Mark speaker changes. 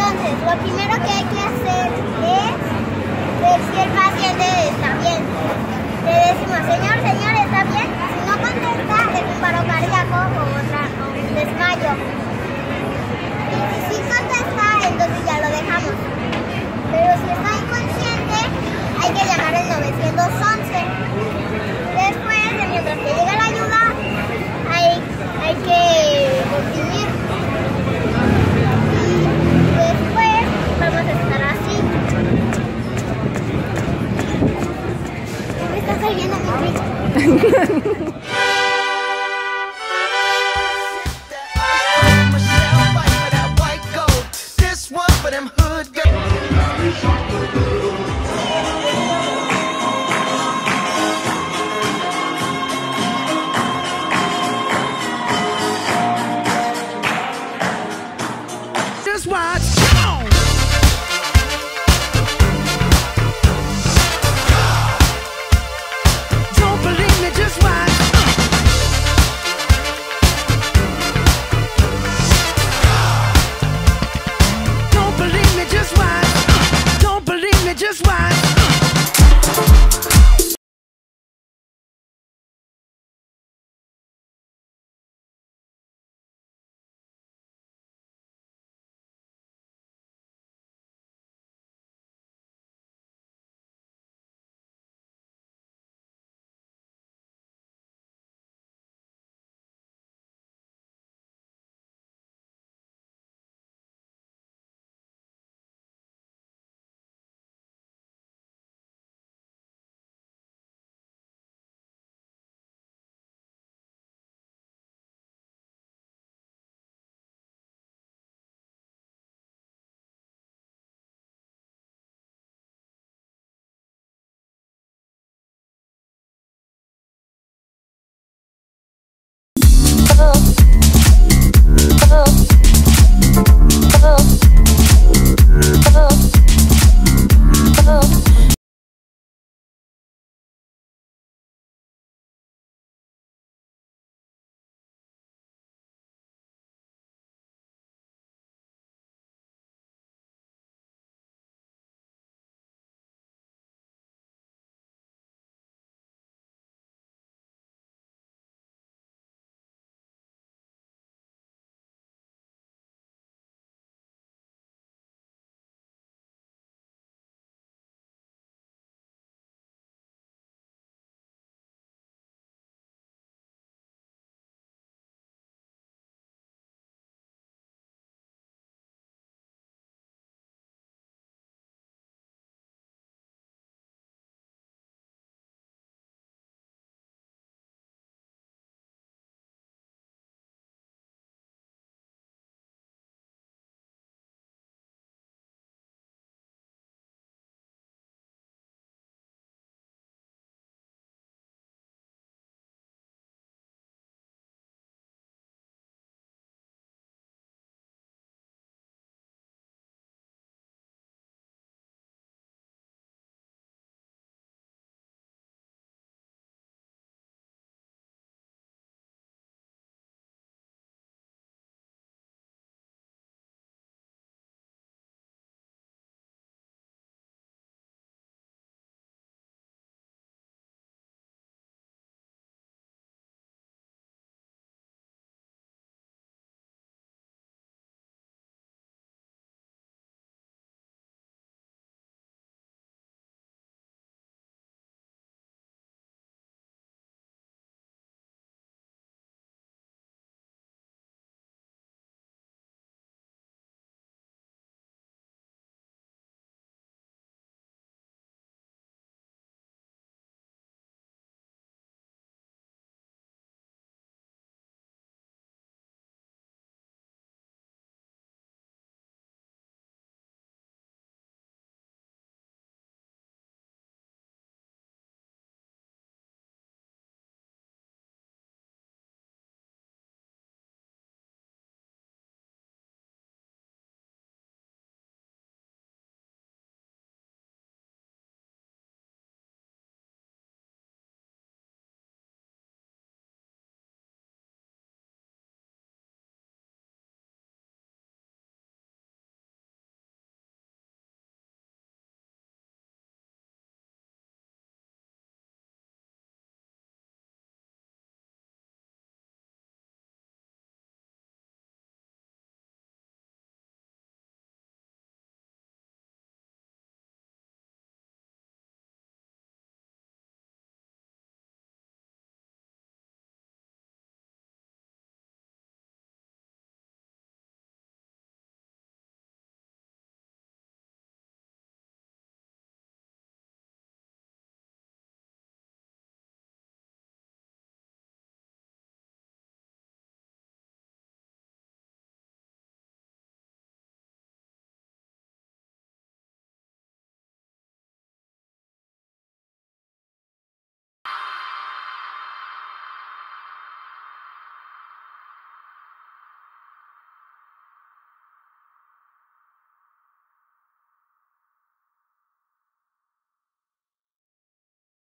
Speaker 1: Entonces, lo primero que hay que hacer es ver si el paciente está bien. Le decimos, señor, ¿está bien? Si no contesta, es un paro cardíaco o un desmayo. Y si contesta, entonces ya lo dejamos. Pero si está inconsciente, hay que llamar al 911. Después, mientras que llega la ayuda, hay que dormir. Y después vamos a estar así. Me está saliendo mi grito.
Speaker 2: Michelle fight for that white gold. This one for them hood girls.